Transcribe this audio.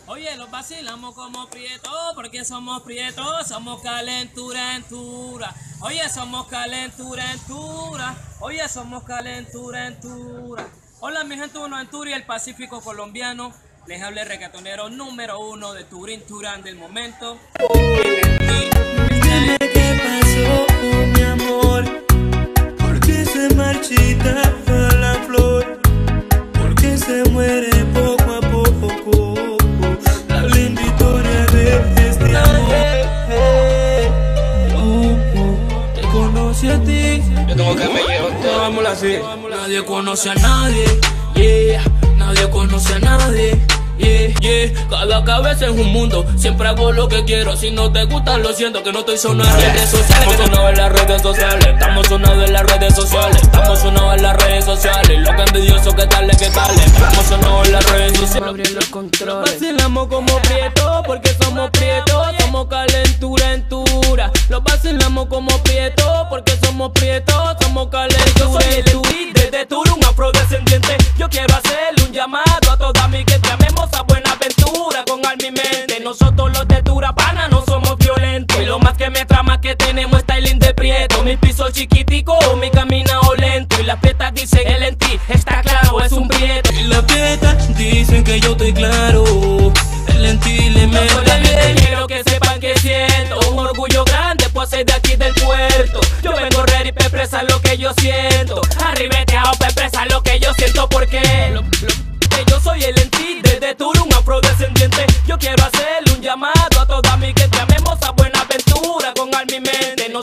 Oye, los vacilamos como prietos, porque somos prietos, somos calentura en tura. Oye, somos calentura en tura. Oye, somos calentura en tura. Hola mi gente, uno en Turi, el Pacífico colombiano. Les habla el reggaetonero número 1 de Turín Turán del momento. Dime qué pasó con mi amor, ¿por qué se marchita la flor? ¿Por qué se muere poco a poco la linda historia de este amor? Te conocí a ti. Yo tengo que me llevo, vámonos así. Nadie conoce a nadie, yeah. Nadie conoce a nadie, yeah, yeah. Cada cabeza es un mundo, siempre hago lo que quiero. Si no te gusta, lo siento, que no estoy sonando en redes sociales. Estamos sonados en las redes sociales. Estamos sonados en las redes sociales. Estamos sonados en las redes sociales. Lo que envidioso, que tal, que tal. Estamos sonados en las redes sociales. Abrir los controles. Vacilamos como prietos, porque somos prietos, somos calentura en tura. Los vacilamos como prietos, porque somos prietos, somos calentura en tura. Desde Turu, un afrodescendiente, yo quiero hacerle un llamado a toda mi gente. Amemos a Buenaventura con alma y mente. Nosotros los de Turapana no somos violentos. Y lo más que me trama que tenemos styling de prieto. Mi piso chiquitico, mi caminado lento. Y las prietas dicen, él en ti está claro, es un prieto. Y las prietas dicen que yo estoy claro, el en ti le meto. Quiero que sepan que siento un orgullo grande por ser de aquí del puerto. Yo vengo ready para expresar lo que yo siento. Arribete a Pepe.